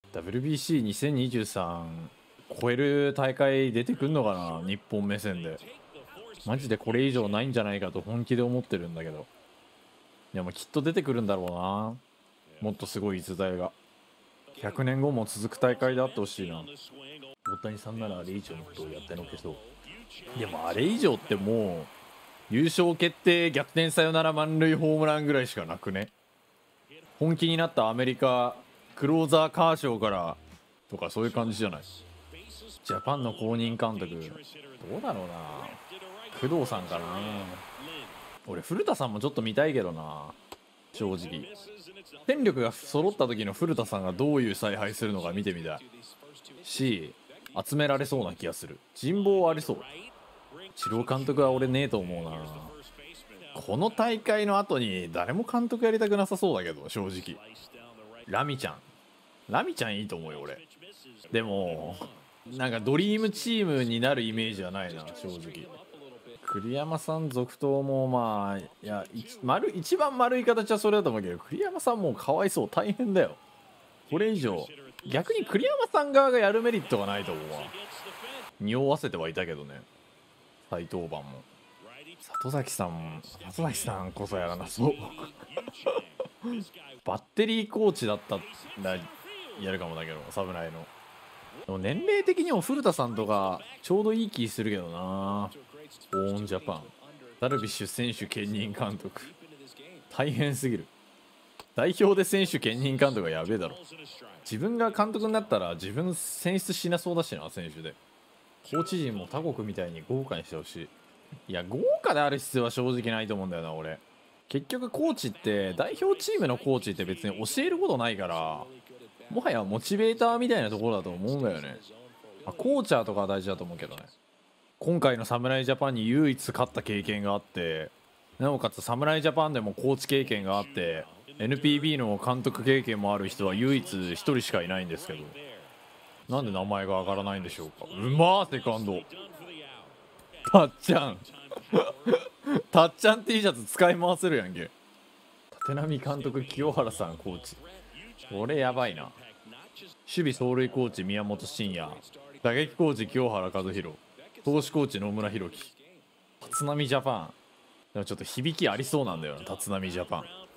WBC2023 超える大会出てくんのかな、日本目線で。マジでこれ以上ないんじゃないかと本気で思ってるんだけど。いや、もうきっと出てくるんだろうな、もっとすごい逸材が。100年後も続く大会であってほしいな。大谷さんならあれ以上のことをやってのけそう。でもあれ以上ってもう優勝決定逆転サヨナラ満塁ホームランぐらいしかなくね。本気になったアメリカクローザーカーショーからとかそういう感じじゃない。ジャパンの公認監督どうだろうな、工藤さんかな。俺古田さんもちょっと見たいけどな、正直。戦力が揃った時の古田さんがどういう采配するのか見てみたいし、集められそうな気がする。人望ありそう。一郎監督は俺ねえと思うな。この大会の後に誰も監督やりたくなさそうだけど、正直。ラミちゃんいいと思うよ俺。でもなんかドリームチームになるイメージはないな、正直。栗山さん続投もまあ、いや一番丸い形はそれだと思うけど、栗山さんもうかわいそう、大変だよ。これ以上逆に栗山さん側がやるメリットがないと思うわ。匂わせてはいたけどね、再登板も。里崎さんこそやらなそうバッテリーコーチだったらやるかもだけど、侍の。でも年齢的にも古田さんとかちょうどいい気するけどな。オーンジャパンダルビッシュ選手兼任監督大変すぎる。代表で選手兼任監督がやべえだろ。自分が監督になったら自分選出しなそうだしな、選手で。コーチ陣も他国みたいに豪華にしてほしい。いや、豪華である必要は正直ないと思うんだよな俺。結局コーチって代表チームのコーチって別に教えることないから、もはやモチベーターみたいなところだと思うんだよね。コーチャーとかは大事だと思うけどね。今回の侍ジャパンに唯一勝った経験があって、なおかつ侍ジャパンでもコーチ経験があって NPB の監督経験もある人は唯一1人しかいないんですけど、なんで名前が上がらないんでしょうか。うまーセカンドたっちゃんたっちゃん T シャツ使い回せるやんけ。立浪監督清原さんコーチ、これやばいな。守備走塁コーチ宮本慎也、打撃コーチ清原和博、投手コーチ野村弘樹。立浪ジャパンでもちょっと響きありそうなんだよな、立浪ジャパン。